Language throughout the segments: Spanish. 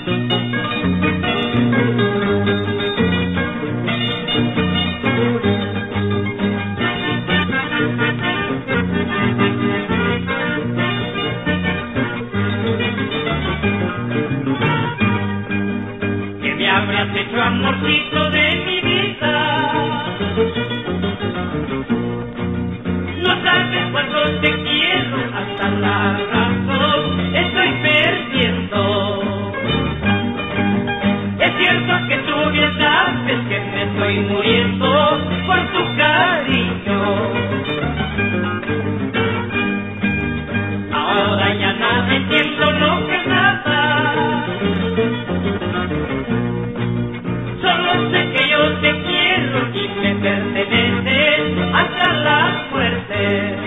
Que me habrás hecho, amorcito de mi vida. No sabes cuánto te quiero, hasta la razón estoy perdiendo. Es cierto que tú bien sabes que me estoy muriendo por tu cariño. Ahora ya no entiendo lo que nada. Solo sé que yo te quiero y me perteneces hasta la muerte.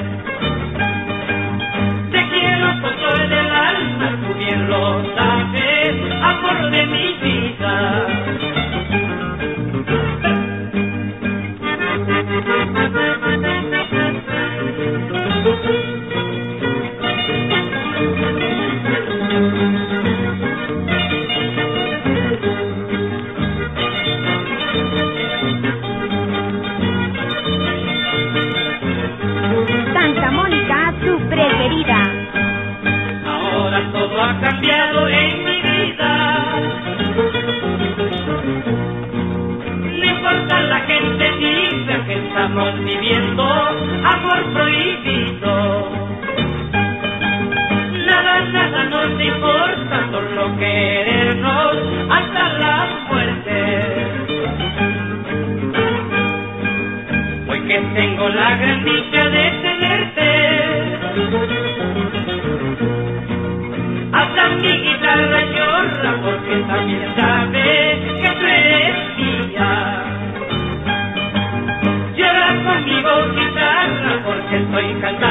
Te quiero con todo el alma, tú bien lo sabes, amor de mi vida. Santa Mónica, tu preferida. Ahora todo ha cambiado en mi vida. No importa la gente dice que estamos viviendo amor prohibido. Nada, nada nos importa, solo querernos hasta la muerte. Hoy que tengo la gran dicha de tenerte, hasta mi guitarra llora porque también sabe que tú eres mía. Llora conmigo guitarra porque estoy cantando